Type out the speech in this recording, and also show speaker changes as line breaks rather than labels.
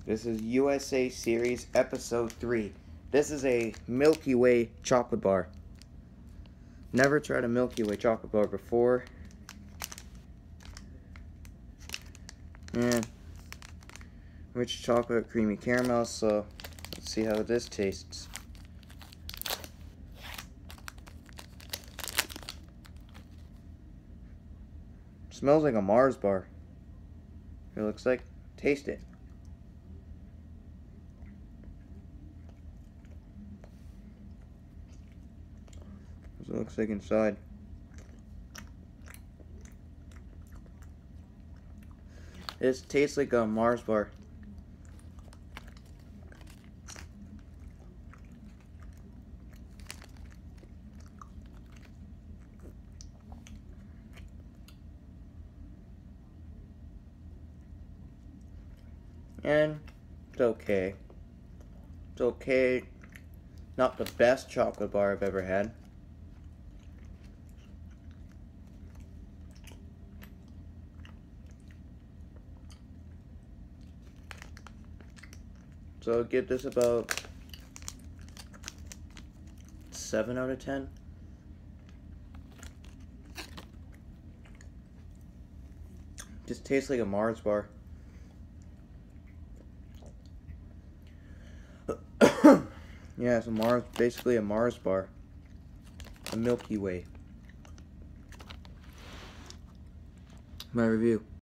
This is USA Series Episode 3. This is a Milky Way chocolate bar. Never tried a Milky Way chocolate bar before. And rich chocolate, creamy caramel, so let's see how this tastes. Smells like a Mars bar. It looks like. Taste it. That's what it looks like inside. It tastes like a Mars bar. And it's okay. It's okay. Not the best chocolate bar I've ever had. So I'll give this about 7 out of 10. Just tastes like a Mars bar. Yeah, it's a Mars, basically a Mars bar. A Milky Way. My review.